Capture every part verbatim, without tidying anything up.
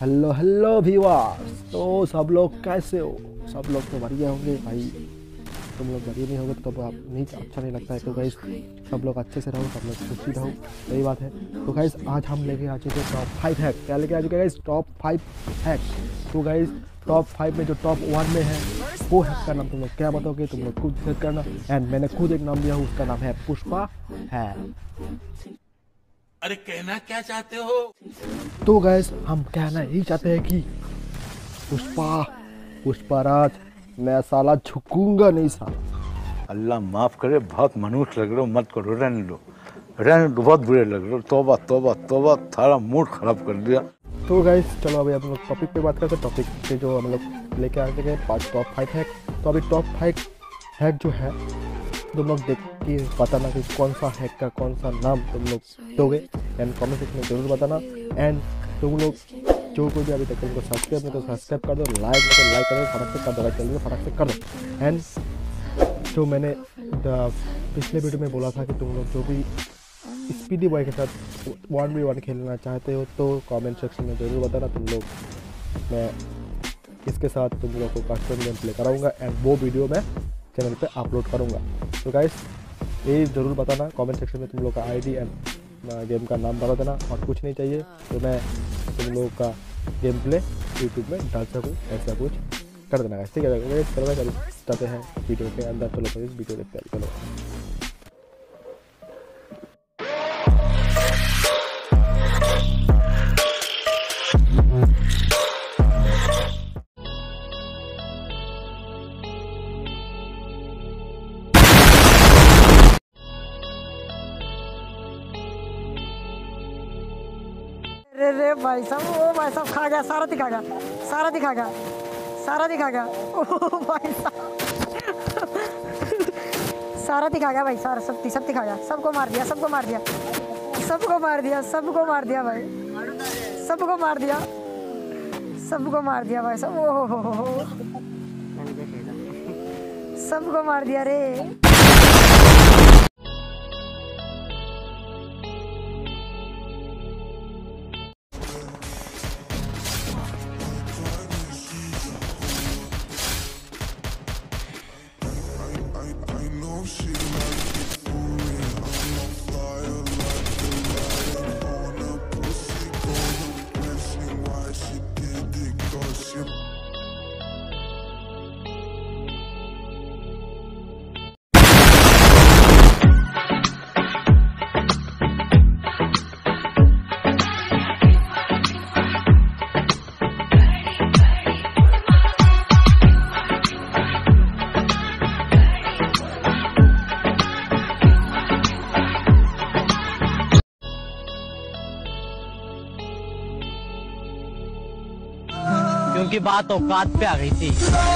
Hello hello viewers. तो सब लोग कैसे हो? सब लोग तो बढ़िया होंगे भाई। तुम लोग बढ़िया नहीं होगे तो, तो आप नहीं अच्छा नहीं लगता है। तो गाइस सब लोग अच्छे से रहो, सब लोग खुशी रहो, सही बात है। तो गाइस आज हम लेके आ चुके हैं टॉप फाइव हैक। क्या लेके आ चुके हैं गाइस? Top five hack. तो गाइस टॉप फाइव में जो टॉप वन में है वो हैक का नाम तुम लोग क्या बताओगे? तुम लोग खुद डिसाइड करना। एंड मैंने खुद एक नाम दिया, उसका नाम है पुष्पा है। अरे कहना क्या चाहते हो? तो गैस हम कहना ही चाहते हैं कि पुष्पा पुष्पाराज मैं साला झुकूंगा नहीं साला। अल्लाह माफ करे, बहुत मनुष्य लग रहे हो, मत करो, रहने दो रहने दो, बहुत बुरे लग रहे हो। तौबा तौबा तौबा, थारा मूड खराब कर दिया। तो गैस चलो अभी हम लोग टॉपिक पे बात करते हैं। टॉपिक पे जो हम लोग लेके आ गए पाँच टॉप फाइव हैक। तो अभी टॉप फाइव हैक जो है तुम लोग देख के बताना कि कौन सा हैक का कौन सा नाम तुम लोग दोगे। एंड कमेंट सेक्शन में जरूर बताना। एंड तुम लोग जो कोई भी अभी तक उनको सब्सक्राइब नहीं तो सब्सक्राइब कर दो, लाइक नहीं तो लाइक कर दो, फटाक से कर दो, चलिए फटाक से कर दो। एंड जो मैंने पिछले वीडियो में बोला था कि तुम लोग जो भी स्पीडी बॉय के साथ वन वी वन खेलना चाहते हो तो कमेंट सेक्शन में ज़रूर बताना। तुम लोग मैं इसके साथ तुम लोग को कस्टम गेम प्ले कराऊँगा एंड वो वीडियो मैं चैनल पे अपलोड करूँगा। तो गाइस ये ज़रूर बताना कमेंट सेक्शन में तुम लोग का आईडी एंड गेम का नाम बता देना। और कुछ नहीं चाहिए तो मैं तुम लोगों का गेम प्ले यूट्यूब में डाल सकूँ, ऐसा कुछ कर देना गाइस, ठीक है? चलो चलो जाते हैं वीडियो के अंदर। चलो फिर इस वीडियो देखते हैं, चलो। रे रे भाई साहब, ओ भाई साहब खा गया, सारा दिखा गया, सारा दिखा गया, सारा दिखा गया। ओ भाई साहब सारा दिखा गया भाई, सारा सब सब दिखा गया। सबको मार दिया, सबको मार दिया, सबको मार दिया, सबको मार दिया भाई, सबको मार दिया, सबको मार दिया भाई साहब। ओ हो हो हो, सबको मार दिया रे। क्योंकि बात औकात पे आ गई थी।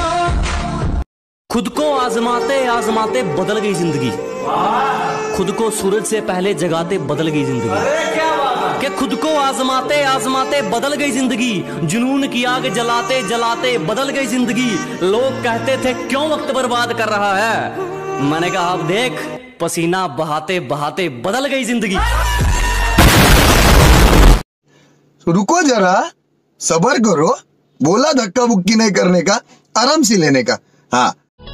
खुद को आजमाते आजमाते बदल गई जिंदगी। खुद को सूरज से पहले जगाते बदल गई जिंदगी। कि खुद को आजमाते आजमाते बदल गई जिंदगी। जुनून की आग जलाते जलाते बदल गई जिंदगी। लोग कहते थे क्यों वक्त बर्बाद कर रहा है। मैंने कहा अब देख, पसीना बहाते बहाते बदल गई जिंदगी। रुको जरा, सबर करो। बोला धक्का बुक्की नहीं करने का, आराम से लेने का। हाँ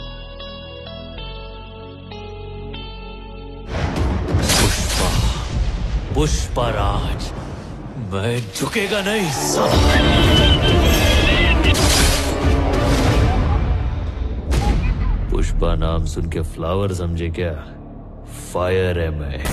पुष्पा पुष्पाराज, मैं झुकेगा नहीं साला। पुष्पा नाम सुन के फ्लावर समझे क्या? फायर है मैं।